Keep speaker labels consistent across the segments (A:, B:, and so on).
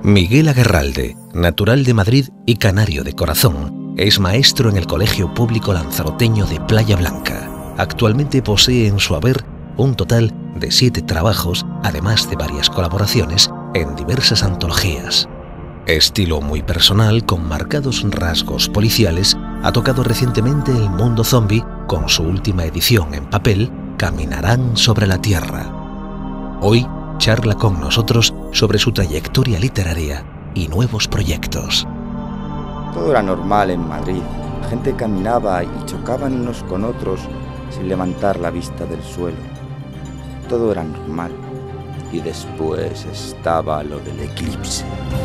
A: Miguel Aguerralde, natural de Madrid y canario de corazón, es maestro en el Colegio Público Lanzaroteño de Playa Blanca. Actualmente posee en su haber un total de 7 trabajos, además de varias colaboraciones en diversas antologías. Estilo muy personal, con marcados rasgos policiales, ha tocado recientemente el mundo zombie con su última edición en papel, Caminarán sobre la Tierra. Hoy charla con nosotros sobre su trayectoria literaria y nuevos proyectos.
B: Todo era normal en Madrid. La gente caminaba y chocaban unos con otros sin levantar la vista del suelo. Todo era normal. Y después estaba lo del eclipse.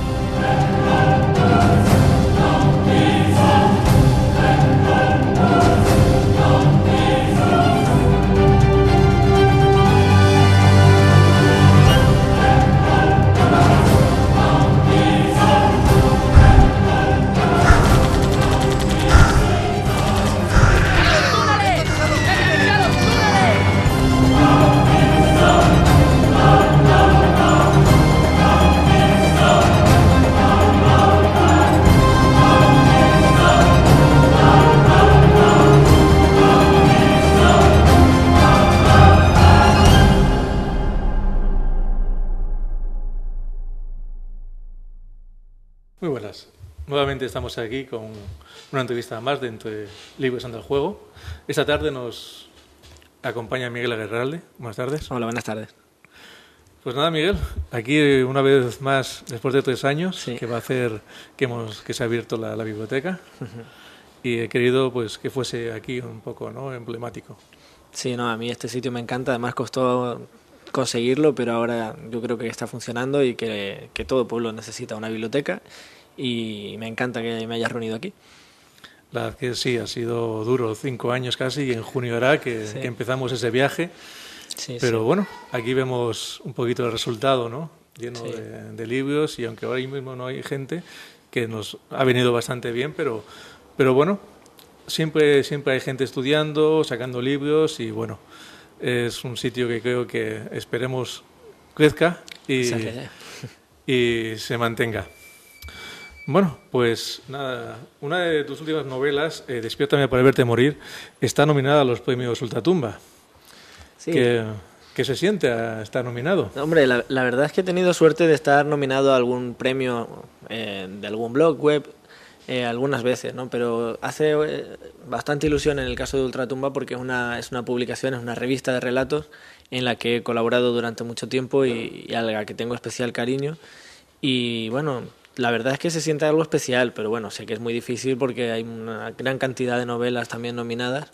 C: Muy buenas. Nuevamente estamos aquí con una entrevista más de Entre Libros anda el Juego. Esta tarde nos acompaña Miguel Aguerralde. Buenas tardes.
D: Hola, buenas tardes.
C: Pues nada, Miguel, aquí una vez más, después de 3 años,
D: Sí.
C: que va a hacer que se ha abierto la biblioteca. Y he querido pues que fuese aquí un poco, ¿no?, emblemático.
D: Sí, no, a mí este sitio me encanta, además costó conseguirlo, pero ahora yo creo que está funcionando y que todo pueblo necesita una biblioteca y me encanta que me hayas reunido aquí.
C: La verdad que sí, ha sido duro, 5 años casi, y en junio hará que empezamos ese viaje.
D: Sí,
C: Pero
D: sí.
C: bueno, aquí vemos un poquito el resultado, ¿no?, lleno
D: Sí.
C: de libros, y aunque ahora mismo no hay gente, que nos ha venido bastante bien, pero bueno, siempre hay gente estudiando, sacando libros, y bueno, es un sitio que creo que esperemos crezca
D: Esa es la idea.
C: y se mantenga. Bueno, pues nada, una de tus últimas novelas, Despiértame para verte morir, está nominada a los premios Ultratumba.
D: Sí.
C: ¿Qué se siente a estar nominado?
D: Hombre, la verdad es que he tenido suerte de estar nominado a algún premio de algún blog web algunas veces, ¿no? Pero hace bastante ilusión en el caso de Ultratumba porque es una publicación, es una revista de relatos en la que he colaborado durante mucho tiempo y a la que tengo especial cariño. Y bueno, la verdad es que se siente algo especial, pero bueno, sé que es muy difícil porque hay una gran cantidad de novelas también nominadas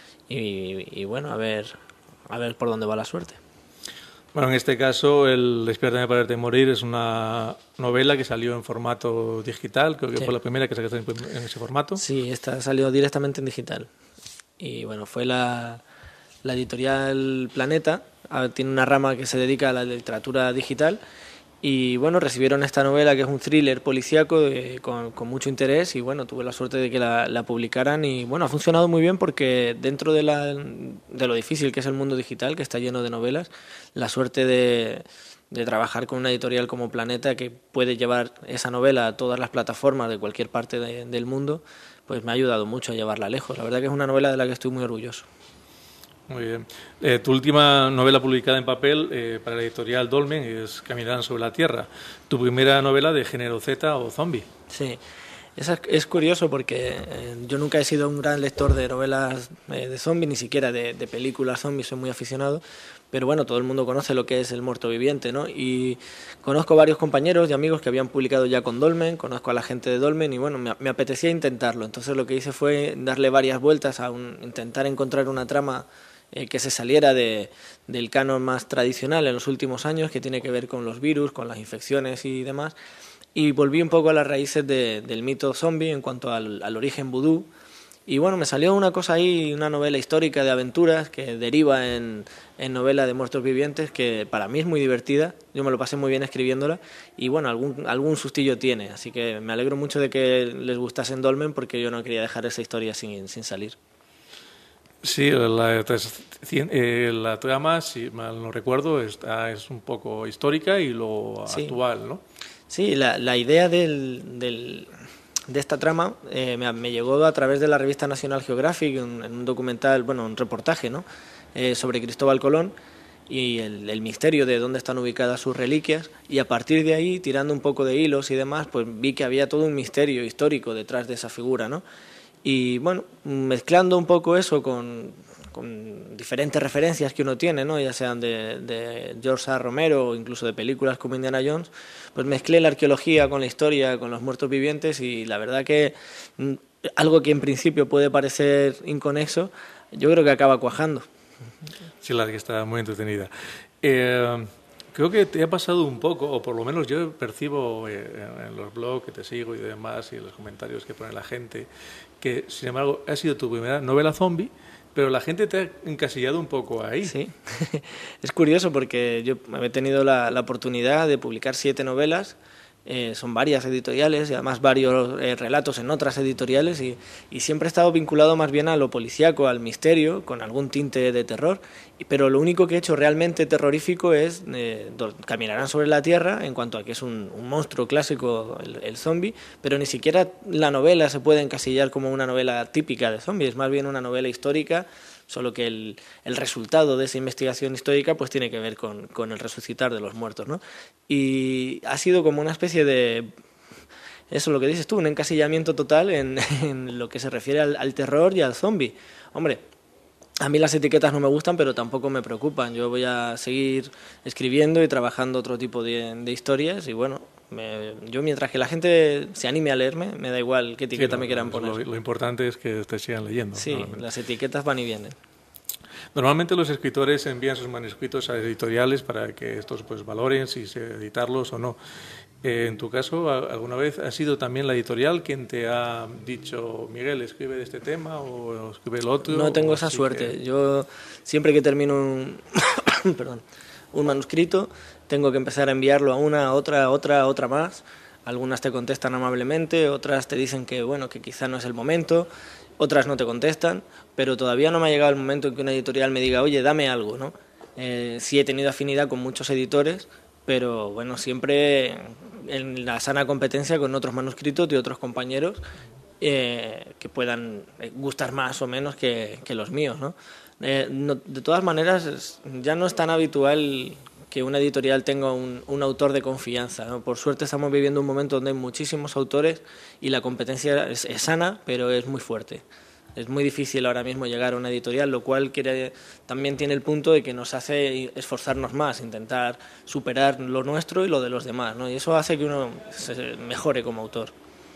D: y bueno, a ver por dónde va la suerte.
C: Bueno, en este caso, el Despiértame para verte morir es una novela que salió en formato digital, creo que
D: Sí.
C: fue la primera que sacaste en ese formato.
D: Sí, esta salió directamente en digital. Y bueno, fue la editorial Planeta, tiene una rama que se dedica a la literatura digital. Y bueno, recibieron esta novela que es un thriller policíaco con mucho interés y bueno, tuve la suerte de que la publicaran y bueno, ha funcionado muy bien porque dentro de lo difícil que es el mundo digital, que está lleno de novelas, la suerte de trabajar con una editorial como Planeta que puede llevar esa novela a todas las plataformas de cualquier parte del mundo, pues me ha ayudado mucho a llevarla lejos. La verdad que es una novela de la que estoy muy orgulloso.
C: Muy bien. Tu última novela publicada en papel para la editorial Dolmen es Caminarán sobre la Tierra. Tu primera novela de género Z o zombie.
D: Sí, es curioso porque yo nunca he sido un gran lector de novelas de zombies, ni siquiera de películas zombies, soy muy aficionado, pero bueno, todo el mundo conoce lo que es el muerto viviente, ¿no? Y conozco varios compañeros y amigos que habían publicado ya con Dolmen, conozco a la gente de Dolmen y bueno, me apetecía intentarlo, entonces lo que hice fue darle varias vueltas a intentar encontrar una trama que se saliera del canon más tradicional en los últimos años, que tiene que ver con los virus, con las infecciones y demás, y volví un poco a las raíces del mito zombie en cuanto al origen vudú, y bueno, me salió una cosa ahí, una novela histórica de aventuras que deriva en novela de muertos vivientes, que para mí es muy divertida, yo me lo pasé muy bien escribiéndola, y bueno, algún sustillo tiene, así que me alegro mucho de que les gustase en Dolmen, porque yo no quería dejar esa historia sin salir.
C: Sí, la trama, si mal no recuerdo, es un poco histórica y lo
D: Sí.
C: actual, ¿no?
D: Sí, la idea de esta trama me llegó a través de la revista National Geographic, en un documental, bueno, un reportaje, ¿no? Sobre Cristóbal Colón y el misterio de dónde están ubicadas sus reliquias, y a partir de ahí, tirando un poco de hilos y demás, pues vi que había todo un misterio histórico detrás de esa figura, ¿no? Y bueno, mezclando un poco eso con diferentes referencias que uno tiene, ¿no? Ya sean de George A. Romero o incluso de películas como Indiana Jones, pues mezclé la arqueología con la historia, con los muertos vivientes, y la verdad que algo que en principio puede parecer inconexo, yo creo que acaba cuajando.
C: Sí, la que está muy entretenida. Creo que te ha pasado un poco, o por lo menos yo percibo en los blogs que te sigo y demás, y en los comentarios que pone la gente, que sin embargo ha sido tu primera novela zombie, pero la gente te ha encasillado un poco ahí.
D: Sí, es curioso porque yo he tenido la oportunidad de publicar 7 novelas, son varias editoriales y además varios relatos en otras editoriales, y siempre he estado vinculado más bien a lo policíaco, al misterio, con algún tinte de terror, pero lo único que he hecho realmente terrorífico es Caminarán sobre la Tierra, en cuanto a que es un monstruo clásico, el zombie, pero ni siquiera la novela se puede encasillar como una novela típica de zombie, es más bien una novela histórica, solo que el resultado de esa investigación histórica pues tiene que ver con el resucitar de los muertos, ¿no? Y ha sido como una especie de, eso lo que dices tú, un encasillamiento total en lo que se refiere al terror y al zombie. Hombre, a mí las etiquetas no me gustan, pero tampoco me preocupan. Yo voy a seguir escribiendo y trabajando otro tipo de historias, y bueno, yo mientras que la gente se anime a leerme, me da igual qué etiqueta me quieran poner.
C: Lo importante es que te sigan leyendo.
D: Sí, las etiquetas van y vienen.
C: Normalmente los escritores envían sus manuscritos a editoriales para que estos pues valoren si editarlos o no. En tu caso, ¿alguna vez ha sido también la editorial quien te ha dicho, Miguel, escribe de este tema o escribe el otro?
D: No tengo esa suerte. Yo siempre que termino un manuscrito, tengo que empezar a enviarlo a una, a otra más. Algunas te contestan amablemente, otras te dicen que bueno, que quizá no es el momento, otras no te contestan, pero todavía no me ha llegado el momento en que una editorial me diga, oye, dame algo, ¿no? Sí he tenido afinidad con muchos editores, pero bueno, siempre en la sana competencia con otros manuscritos de otros compañeros que puedan gustar más o menos que los míos, ¿no? De todas maneras, ya no es tan habitual que una editorial tenga un autor de confianza, ¿no? Por suerte estamos viviendo un momento donde hay muchísimos autores y la competencia es sana, pero es muy fuerte. Es muy difícil ahora mismo llegar a una editorial, lo cual también tiene el punto de que nos hace esforzarnos más, intentar superar lo nuestro y lo de los demás, ¿no? Y eso hace que uno se mejore como autor.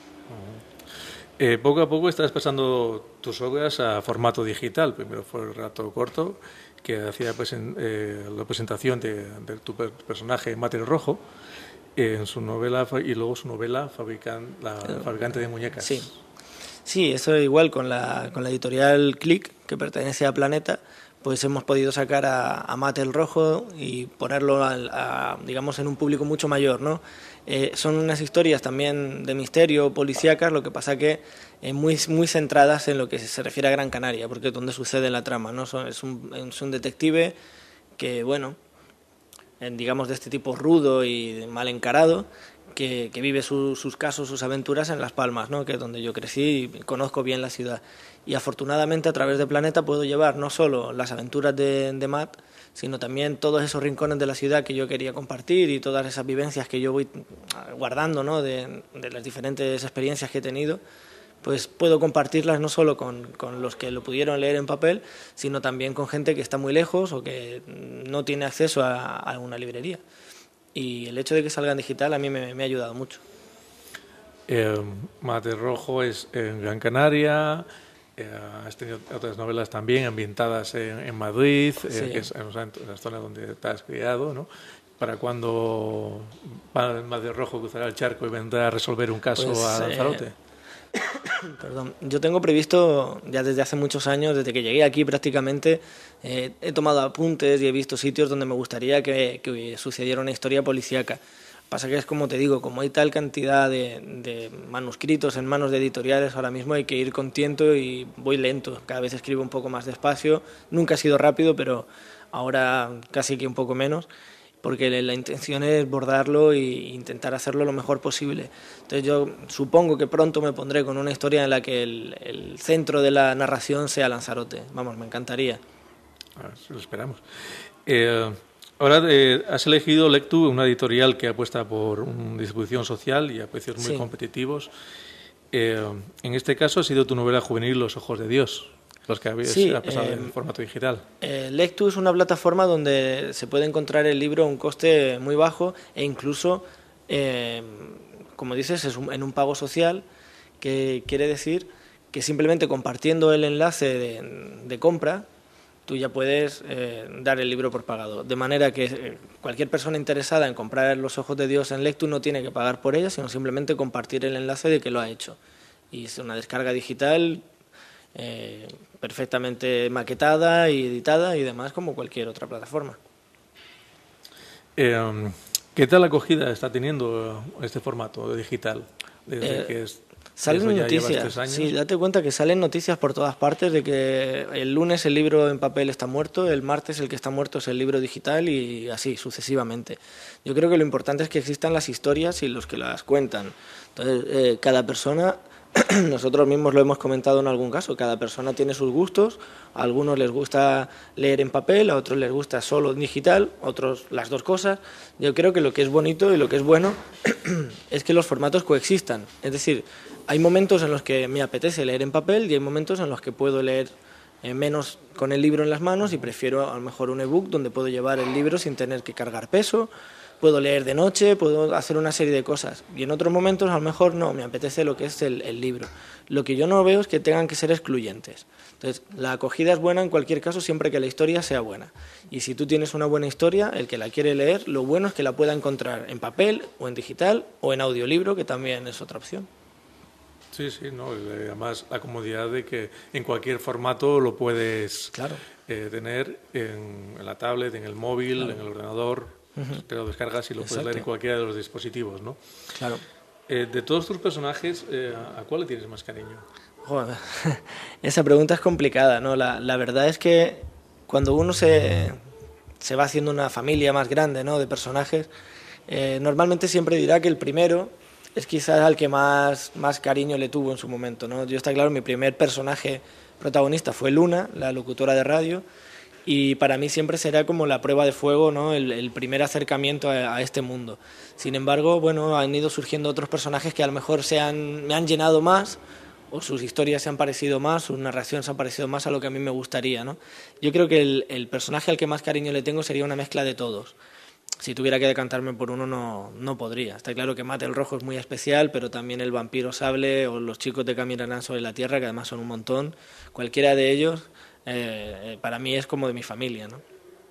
C: Poco a poco estás pasando tus obras a formato digital. Primero fue el relato corto, que hacía la presentación de tu personaje Mate Rojo en su novela, y luego su novela Fabricante de Muñecas.
D: Sí. Sí, eso igual con la editorial Click, que pertenece a Planeta, pues hemos podido sacar a Mate el Rojo y ponerlo digamos en un público mucho mayor, ¿no? Son unas historias también de misterio, policíacas, lo que pasa que muy centradas en lo que se refiere a Gran Canaria, porque es donde sucede la trama, ¿no? Es un detective que, bueno, digamos de este tipo rudo y mal encarado, que vive sus casos, sus aventuras en Las Palmas, ¿no? Que es donde yo crecí y conozco bien la ciudad. Y afortunadamente a través de Planeta puedo llevar no solo las aventuras de Matt, sino también todos esos rincones de la ciudad que yo quería compartir y todas esas vivencias que yo voy guardando, ¿no? de las diferentes experiencias que he tenido, pues puedo compartirlas no solo con los que lo pudieron leer en papel, sino también con gente que está muy lejos o que no tiene acceso a una librería. Y el hecho de que salga en digital a mí me ha ayudado mucho.
C: Mate Rojo es en Gran Canaria, has tenido otras novelas también ambientadas en Madrid,
D: Sí.
C: que es en la zona donde te has criado, ¿no? ¿Para cuándo Mate Rojo cruzará el charco y vendrá a resolver un caso
D: Pues,
C: a Lanzarote?
D: Perdón, yo tengo previsto ya desde hace muchos años, desde que llegué aquí prácticamente, he tomado apuntes y he visto sitios donde me gustaría que sucediera una historia policíaca. Pasa que es como te digo, como hay tal cantidad de manuscritos en manos de editoriales, ahora mismo hay que ir con tiento y voy lento. Cada vez escribo un poco más despacio, nunca ha sido rápido, pero ahora casi que un poco menos. porque la intención es bordarlo e intentar hacerlo lo mejor posible. Entonces yo supongo que pronto me pondré con una historia en la que el centro de la narración sea Lanzarote. Vamos, me encantaría.
C: Lo esperamos. Ahora has elegido Lectu, una editorial que apuesta por una distribución social y a precios muy competitivos. En este caso ha sido tu novela juvenil Los ojos de Dios, los que habéis pasado en formato digital.
D: Lectu es una plataforma donde se puede encontrar el libro a un coste muy bajo e incluso, como dices, en un pago social, que quiere decir que simplemente compartiendo el enlace de compra, tú ya puedes dar el libro por pagado. De manera que cualquier persona interesada en comprar Los ojos de Dios en Lectu no tiene que pagar por ella, sino simplemente compartir el enlace de que lo ha hecho. Y es una descarga digital perfectamente maquetada y editada y demás, como cualquier otra plataforma.
C: ¿Qué tal acogida está teniendo este formato digital? Desde que
D: salen noticias, sí, date cuenta que salen noticias por todas partes de que el lunes el libro en papel está muerto, el martes el que está muerto es el libro digital y así sucesivamente. Yo creo que lo importante es que existan las historias y los que las cuentan. Entonces, cada persona, nosotros mismos lo hemos comentado en algún caso, cada persona tiene sus gustos, a algunos les gusta leer en papel, a otros les gusta solo en digital, a otros las dos cosas. Yo creo que lo que es bonito y lo que es bueno es que los formatos coexistan, es decir, hay momentos en los que me apetece leer en papel y hay momentos en los que puedo leer menos con el libro en las manos y prefiero a lo mejor un ebook donde puedo llevar el libro sin tener que cargar peso, puedo leer de noche, puedo hacer una serie de cosas. Y en otros momentos a lo mejor no, me apetece lo que es el libro. Lo que yo no veo es que tengan que ser excluyentes. Entonces, la acogida es buena en cualquier caso siempre que la historia sea buena. Y si tú tienes una buena historia, el que la quiere leer, lo bueno es que la pueda encontrar en papel o en digital o en audiolibro, que también es otra opción.
C: Sí, sí, no, además la comodidad de que en cualquier formato lo puedes tener en la tablet, en el móvil, en el ordenador, te lo descargas y lo puedes leer en cualquiera de los dispositivos, ¿no?
D: Claro.
C: De todos tus personajes, ¿a cuál le tienes más cariño?
D: Joder, esa pregunta es complicada, ¿no? La verdad es que cuando uno se va haciendo una familia más grande, ¿no?, de personajes, normalmente siempre dirá que el primero es quizás al que más cariño le tuvo en su momento, ¿no? Yo, está claro, mi primer personaje protagonista fue Luna, la locutora de radio, y para mí siempre será como la prueba de fuego, ¿no?, el primer acercamiento a este mundo. Sin embargo, bueno, han ido surgiendo otros personajes que a lo mejor me han llenado más, o sus historias se han parecido más, sus narraciones se han parecido más a lo que a mí me gustaría, ¿no? Yo creo que el personaje al que más cariño le tengo sería una mezcla de todos. Si tuviera que decantarme por uno no podría. Está claro que Mate el Rojo es muy especial, pero también el Vampiro Sable o los chicos de Caminarán sobre la Tierra, que además son un montón. Cualquiera de ellos para mí es como de mi familia, ¿no?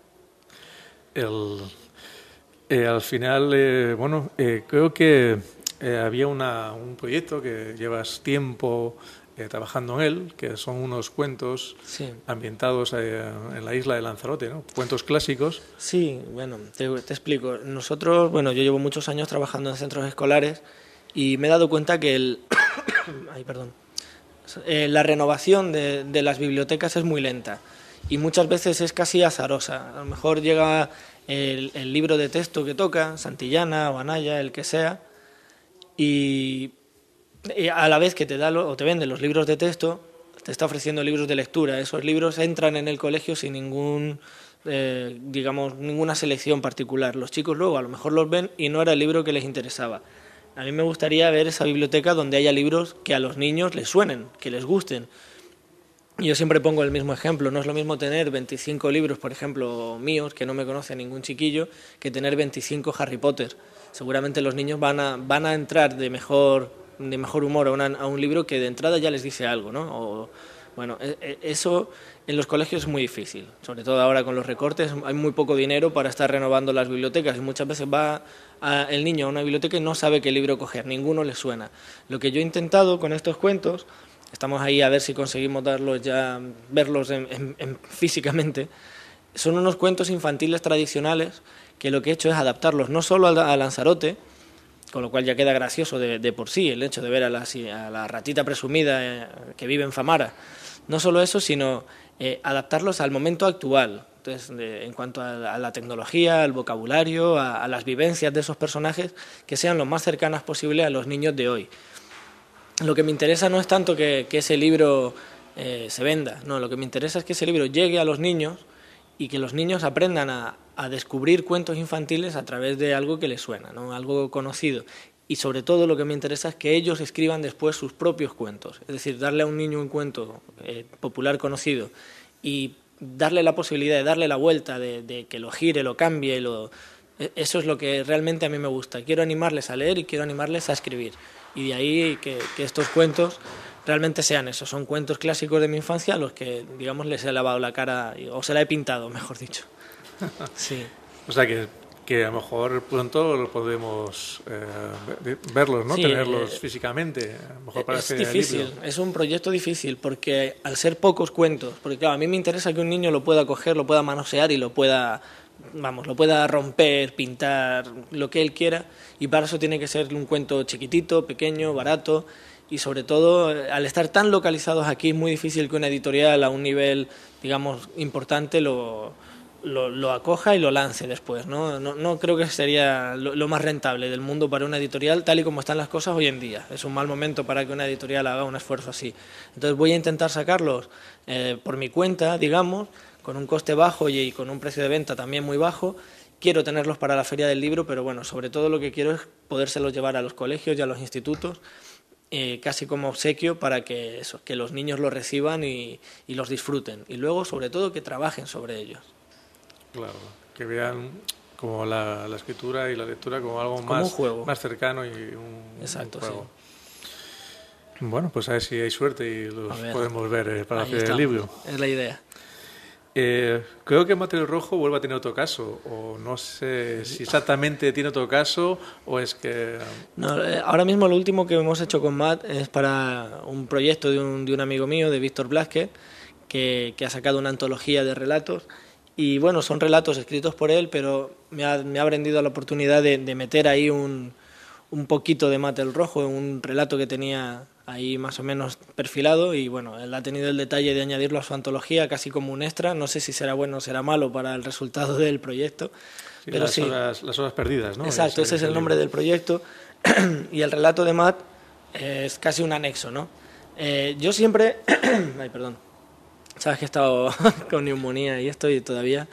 C: Al final, bueno, creo que había un proyecto que llevas tiempo trabajando en él, que son unos cuentos ambientados en la isla de Lanzarote, ¿no? Cuentos clásicos.
D: Sí, bueno, te explico. Nosotros, bueno, yo llevo muchos años trabajando en centros escolares y me he dado cuenta que la renovación de las bibliotecas es muy lenta y muchas veces es casi azarosa. A lo mejor llega el libro de texto que toca, Santillana o Anaya, el que sea, y a la vez que te da o te vende los libros de texto, te está ofreciendo libros de lectura. Esos libros entran en el colegio sin ninguna selección particular. Los chicos luego a lo mejor los ven y no era el libro que les interesaba. A mí me gustaría ver esa biblioteca donde haya libros que a los niños les suenen, que les gusten. Yo siempre pongo el mismo ejemplo. No es lo mismo tener 25 libros, por ejemplo, míos, que no me conoce ningún chiquillo, que tener 25 Harry Potter. Seguramente los niños van a entrar de mejor humor a un libro que de entrada ya les dice algo, ¿no? Bueno, eso en los colegios es muy difícil, sobre todo ahora con los recortes, hay muy poco dinero para estar renovando las bibliotecas y muchas veces va el niño a una biblioteca y no sabe qué libro coger, ninguno le suena. Lo que yo he intentado con estos cuentos, estamos ahí a ver si conseguimos verlos físicamente, son unos cuentos infantiles tradicionales que lo que he hecho es adaptarlos no solo a Lanzarote, con lo cual ya queda gracioso de por sí el hecho de ver a la ratita presumida que vive en Famara. No solo eso, sino adaptarlos al momento actual. Entonces, en cuanto a la tecnología, al vocabulario, a las vivencias de esos personajes, que sean lo más cercanas posible a los niños de hoy. Lo que me interesa no es tanto que ese libro se venda, no, lo que me interesa es que ese libro llegue a los niños y que los niños aprendan a descubrir cuentos infantiles a través de algo que les suena, ¿no? Algo conocido. Y sobre todo lo que me interesa es que ellos escriban después sus propios cuentos. Es decir, darle a un niño un cuento popular conocido y darle la posibilidad de darle la vuelta, de que lo gire, lo cambie, eso es lo que realmente a mí me gusta. Quiero animarles a leer y quiero animarles a escribir. Y de ahí que estos cuentos realmente sean eso, son cuentos clásicos de mi infancia a los que, digamos, les he lavado la cara, o se la he pintado, mejor dicho. Sí.
C: O sea que a lo mejor pronto podemos verlos, ¿no?
D: Sí,
C: tenerlos físicamente. A lo mejor para
D: es difícil, es un proyecto difícil porque al ser pocos cuentos, porque claro, a mí me interesa que un niño lo pueda coger, lo pueda manosear y lo pueda romper, pintar, lo que él quiera, y para eso tiene que ser un cuento chiquitito, pequeño, barato, y sobre todo, al estar tan localizados aquí, es muy difícil que una editorial a un nivel, digamos, importante lo acoja y lo lance después, ¿no? No creo que sería lo más rentable del mundo para una editorial, tal y como están las cosas hoy en día. Es un mal momento para que una editorial haga un esfuerzo así. Entonces voy a intentar sacarlos por mi cuenta, digamos, con un coste bajo y con un precio de venta también muy bajo. Quiero tenerlos para la Feria del Libro, pero bueno, sobre todo lo que quiero es podérselos llevar a los colegios y a los institutos, casi como obsequio para que los niños los reciban y los disfruten. Y luego, sobre todo, que trabajen sobre ellos.
C: Claro, que vean como la escritura y la lectura como algo
D: como un juego
C: más cercano y un
D: Exacto,
C: juego.
D: Sí.
C: Bueno, pues a ver si hay suerte y los podemos ver para la Feria del Libro.
D: Es la idea.
C: Creo que Matt el Rojo vuelve a tener otro caso, o no sé si exactamente tiene otro caso o es que...
D: No, ahora mismo lo último que hemos hecho con Matt es para un proyecto de un amigo mío, de Víctor Blázquez, que ha sacado una antología de relatos. Y bueno, son relatos escritos por él, pero me ha brindido la oportunidad de meter ahí un poquito de Matt el Rojo en un relato que tenía ahí más o menos perfilado, y bueno, él ha tenido el detalle de añadirlo a su antología casi como un extra. No sé si será bueno o será malo para el resultado del proyecto.
C: Sí,
D: pero
C: las horas perdidas, ¿no?
D: Exacto, ese es el nombre del proyecto. Y el relato de Matt es casi un anexo, ¿no? Yo siempre... Ay, perdón. Sabes que he estado con neumonía y estoy todavía.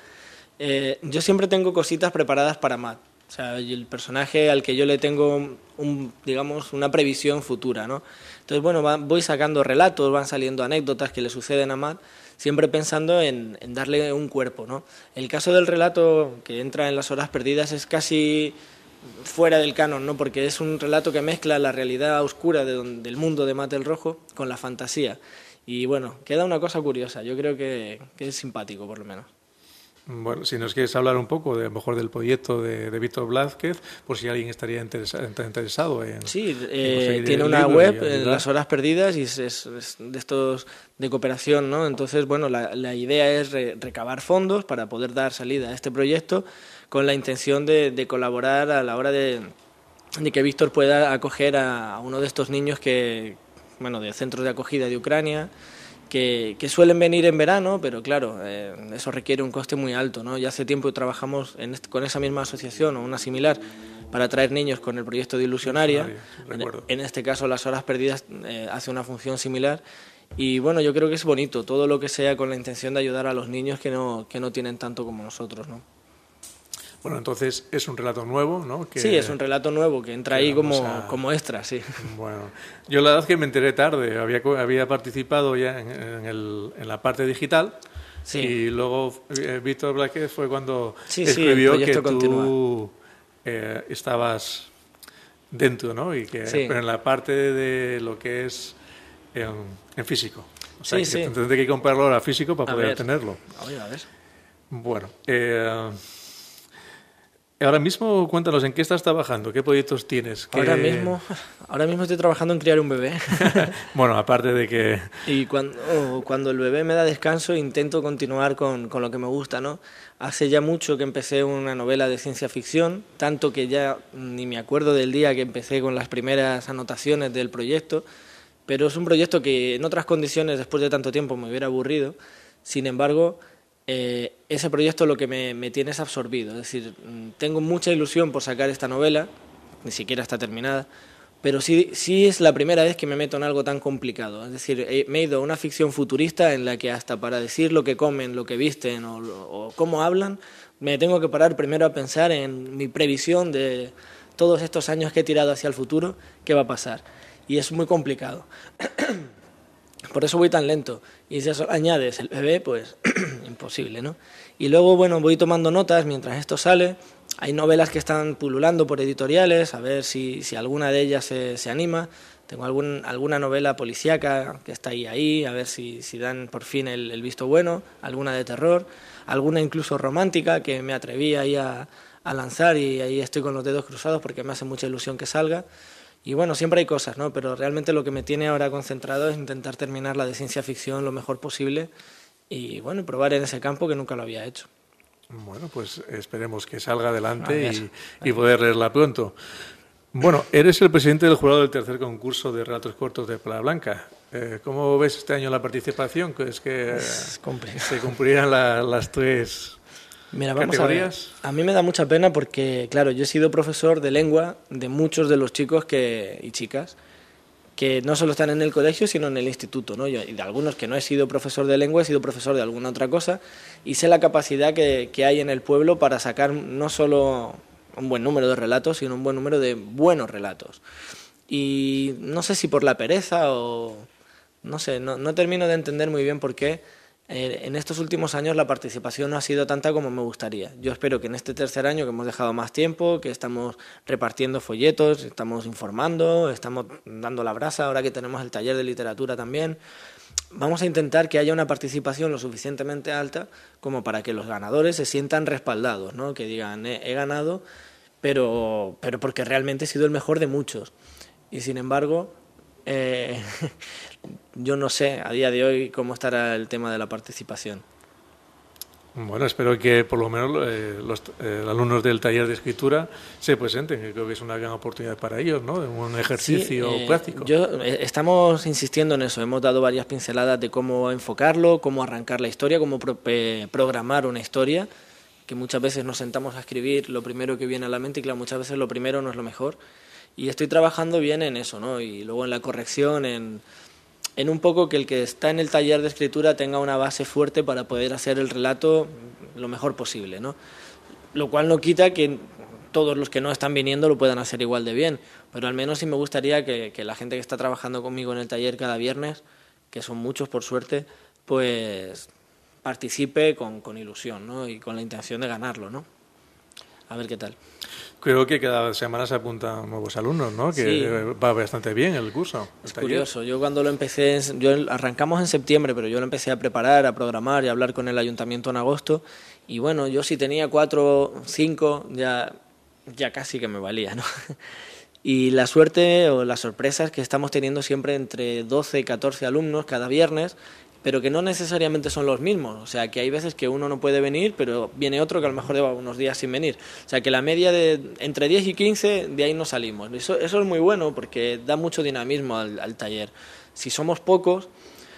D: Yo siempre tengo cositas preparadas para Matt. O sea, el personaje al que yo le tengo, digamos, una previsión futura, ¿no? Entonces, bueno, voy sacando relatos, van saliendo anécdotas que le suceden a Matt, siempre pensando en darle un cuerpo, ¿no? El caso del relato que entra en las horas perdidas es casi fuera del canon, ¿no? Porque es un relato que mezcla la realidad oscura del mundo de Matt el Rojo con la fantasía. Y bueno, queda una cosa curiosa, yo creo que es simpático por lo menos.
C: Bueno, si nos quieres hablar un poco, a lo mejor del proyecto de Víctor Blázquez, por si alguien estaría interesado en...
D: Sí, tiene una web, Las Horas Perdidas, y es de estos de cooperación, ¿no? Entonces, bueno, la idea es recabar fondos para poder dar salida a este proyecto con la intención de colaborar a la hora de que Víctor pueda acoger a uno de estos niños de centros de acogida de Ucrania, que suelen venir en verano, pero claro, eso requiere un coste muy alto, ¿no? Ya hace tiempo trabajamos con esa misma asociación o una similar para traer niños con el proyecto de Ilusionaria. En este caso, Las Horas Perdidas hace una función similar. Y bueno, yo creo que es bonito todo lo que sea con la intención de ayudar a los niños que no tienen tanto como nosotros, ¿no?
C: Bueno, entonces es un relato nuevo, ¿no?
D: Sí, es un relato nuevo que entra ahí como extra, sí.
C: Bueno, yo la verdad es que me enteré tarde, había participado ya en la parte digital, sí. Y luego Víctor Blázquez fue cuando escribió que tú estabas dentro, ¿no? Y que pero en la parte de lo que es en físico. O sea, que tendré que comprarlo ahora físico para poder tenerlo.
D: A ver.
C: Bueno, ahora mismo, cuéntanos, ¿en qué estás trabajando? ¿Qué proyectos tienes?
D: Ahora mismo estoy trabajando en criar un bebé.
C: Bueno, aparte de que...
D: Y cuando el bebé me da descanso, intento continuar con lo que me gusta, ¿no? Hace ya mucho que empecé una novela de ciencia ficción, tanto que ya ni me acuerdo del día que empecé con las primeras anotaciones del proyecto, pero es un proyecto que en otras condiciones, después de tanto tiempo, me hubiera aburrido. Sin embargo, ese proyecto lo que me tiene es absorbido. Es decir, tengo mucha ilusión por sacar esta novela, ni siquiera está terminada, pero sí es la primera vez que me meto en algo tan complicado. Es decir, me he ido a una ficción futurista en la que hasta para decir lo que comen, lo que visten o cómo hablan, me tengo que parar primero a pensar en mi previsión de todos estos años que he tirado hacia el futuro, qué va a pasar. Y es muy complicado. Por eso voy tan lento. Y si eso añades el bebé, pues imposible, ¿no? Y luego, bueno, voy tomando notas mientras esto sale. Hay novelas que están pululando por editoriales, a ver si alguna de ellas se anima. Tengo alguna novela policíaca que está ahí, a ver si dan por fin el visto bueno. Alguna de terror, alguna incluso romántica que me atreví ahí a lanzar y ahí estoy con los dedos cruzados porque me hace mucha ilusión que salga. Y bueno, siempre hay cosas, ¿no? Pero realmente lo que me tiene ahora concentrado es intentar terminar la de ciencia ficción lo mejor posible y bueno, probar en ese campo que nunca lo había hecho.
C: Bueno, pues esperemos que salga adelante y poder leerla pronto. Bueno, eres el presidente del jurado del tercer concurso de relatos cortos de Playa Blanca. ¿Cómo ves este año la participación? ¿Es que se cumplirán las tres categorías?
D: A mí me da mucha pena porque, claro, yo he sido profesor de lengua de muchos de los chicos y chicas que no solo están en el colegio, sino en el instituto, ¿no? Y de algunos que no he sido profesor de lengua, he sido profesor de alguna otra cosa, y sé la capacidad que hay en el pueblo para sacar no solo un buen número de relatos, sino un buen número de buenos relatos. Y no sé si por la pereza o... no sé, no termino de entender muy bien por qué en estos últimos años la participación no ha sido tanta como me gustaría. Yo espero que en este tercer año, que hemos dejado más tiempo, que estamos repartiendo folletos, estamos informando, estamos dando la brasa, ahora que tenemos el taller de literatura también, vamos a intentar que haya una participación lo suficientemente alta como para que los ganadores se sientan respaldados, ¿no? Que digan, he ganado, pero porque realmente he sido el mejor de muchos. Y sin embargo... yo no sé a día de hoy cómo estará el tema de la participación.
C: Bueno, espero que por lo menos los alumnos del taller de escritura se presenten, que creo que es una gran oportunidad para ellos, ¿no? Un ejercicio práctico.
D: Estamos insistiendo en eso, hemos dado varias pinceladas de cómo enfocarlo, cómo arrancar la historia, cómo programar una historia, que muchas veces nos sentamos a escribir lo primero que viene a la mente y claro, muchas veces lo primero no es lo mejor. Y estoy trabajando bien en eso, ¿no? Y luego en la corrección, en un poco que el que está en el taller de escritura tenga una base fuerte para poder hacer el relato lo mejor posible, ¿no? Lo cual no quita que todos los que no están viniendo lo puedan hacer igual de bien, pero al menos sí me gustaría que la gente que está trabajando conmigo en el taller cada viernes, que son muchos por suerte, pues participe con ilusión, ¿no? Y con la intención de ganarlo, ¿no? A ver qué tal.
C: Creo que cada semana se apuntan nuevos alumnos, ¿no? Que sí. Va bastante bien el curso.
D: Es curioso. Yo cuando lo empecé, arrancamos en septiembre, pero yo lo empecé a preparar, a programar y a hablar con el ayuntamiento en agosto. Y bueno, yo si tenía 4, 5, ya casi que me valía, ¿no? Y la suerte o la sorpresa es que estamos teniendo siempre entre 12 y 14 alumnos cada viernes, pero que no necesariamente son los mismos. O sea, que hay veces que uno no puede venir, pero viene otro que a lo mejor lleva unos días sin venir. O sea, que la media de entre 10 y 15, de ahí no salimos. Eso es muy bueno porque da mucho dinamismo al taller. Si somos pocos,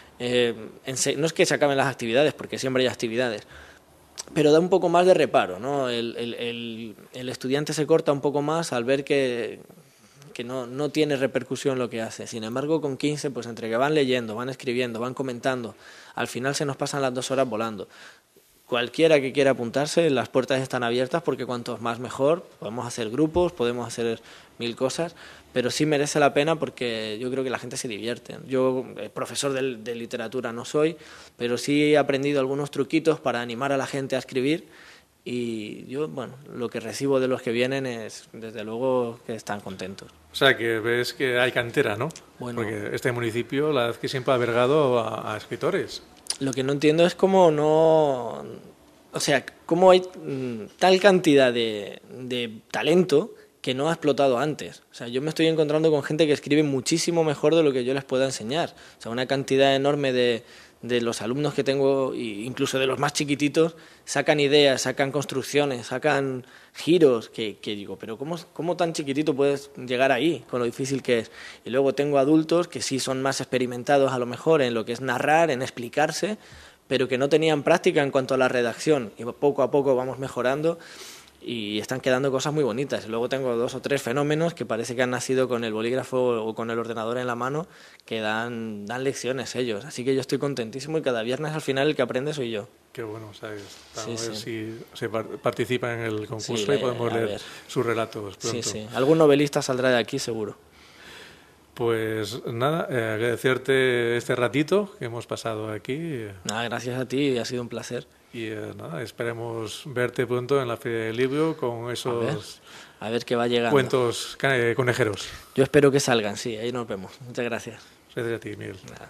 D: no es que se acaben las actividades, porque siempre hay actividades, pero da un poco más de reparo, ¿no? El estudiante se corta un poco más al ver que no tiene repercusión lo que hace. Sin embargo, con 15, pues entre que van leyendo, van escribiendo, van comentando, al final se nos pasan las 2 horas volando. Cualquiera que quiera apuntarse, las puertas están abiertas porque cuantos más mejor, podemos hacer grupos, podemos hacer 1000 cosas, pero sí merece la pena porque yo creo que la gente se divierte. Yo, profesor de literatura no soy, pero sí he aprendido algunos truquitos para animar a la gente a escribir. Y yo, bueno, lo que recibo de los que vienen es, desde luego, que están contentos.
C: O sea, que ves que hay cantera, ¿no?
D: Bueno,
C: porque este municipio, la verdad es que siempre ha albergado a escritores.
D: Lo que no entiendo es cómo no... O sea, cómo hay tal cantidad de talento que no ha explotado antes. O sea, yo me estoy encontrando con gente que escribe muchísimo mejor de lo que yo les pueda enseñar. O sea, una cantidad enorme de los alumnos que tengo, incluso de los más chiquititos, sacan ideas, sacan construcciones, sacan giros, que digo, pero ¿cómo tan chiquitito puedes llegar ahí, con lo difícil que es? Y luego tengo adultos que sí son más experimentados a lo mejor en lo que es narrar, en explicarse, pero que no tenían práctica en cuanto a la redacción, y poco a poco vamos mejorando y están quedando cosas muy bonitas. Y luego tengo 2 o 3 fenómenos que parece que han nacido con el bolígrafo o con el ordenador en la mano, que dan lecciones ellos. Así que yo estoy contentísimo y cada viernes al final el que aprende soy yo.
C: Qué bueno, ¿sabes?
D: Sí,
C: a ver
D: sí.
C: si se participa en el concurso
D: Sí,
C: y podemos
D: a
C: leer
D: ver.
C: sus relatos pronto.
D: Sí, sí. Algún novelista saldrá de aquí seguro.
C: Pues nada, agradecerte este ratito que hemos pasado aquí
D: Nada, gracias a ti, ha sido un placer.
C: y nada, esperemos verte pronto en la Feria del Libro con esos
D: A ver qué va llegando.
C: cuentos conejeros.
D: Yo espero que salgan, sí, ahí nos vemos. Muchas gracias.
C: Gracias a ti, Miguel.
D: Nada.